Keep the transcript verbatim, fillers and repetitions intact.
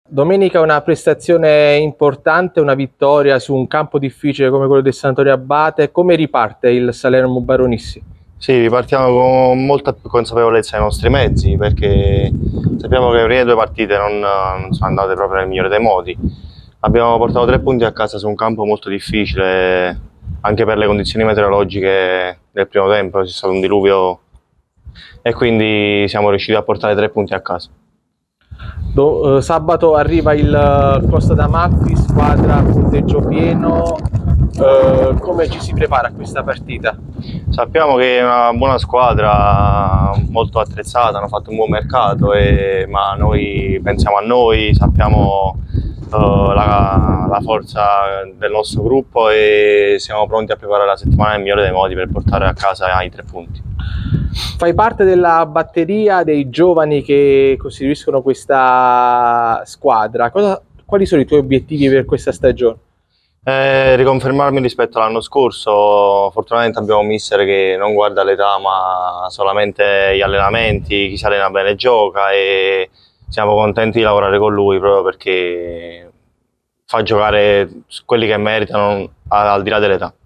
Domenica una prestazione importante, una vittoria su un campo difficile come quello del Santorio Abate. Come riparte il Salerno Baronissi? Sì, ripartiamo con molta più consapevolezza dei nostri mezzi, perché sappiamo che le prime due partite non, non sono andate proprio nel migliore dei modi. Abbiamo portato tre punti a casa su un campo molto difficile, anche per le condizioni meteorologiche del primo tempo, c'è stato un diluvio e quindi siamo riusciti a portare tre punti a casa. Do, eh, sabato arriva il eh, Costa d'Amalfi, squadra a punteggio pieno. Eh, come ci si prepara a questa partita? Sappiamo che è una buona squadra, molto attrezzata, hanno fatto un buon mercato, e, ma noi pensiamo a noi, sappiamo uh, la, la forza del nostro gruppo e siamo pronti a preparare la settimana nel migliore dei modi per portare a casa i tre punti. Fai parte della batteria dei giovani che costituiscono questa squadra. Cosa, quali sono i tuoi obiettivi per questa stagione? Eh, riconfermarmi rispetto all'anno scorso. Fortunatamente abbiamo un mister che non guarda l'età ma solamente gli allenamenti, chi si allena bene gioca, e siamo contenti di lavorare con lui proprio perché fa giocare quelli che meritano al di là dell'età.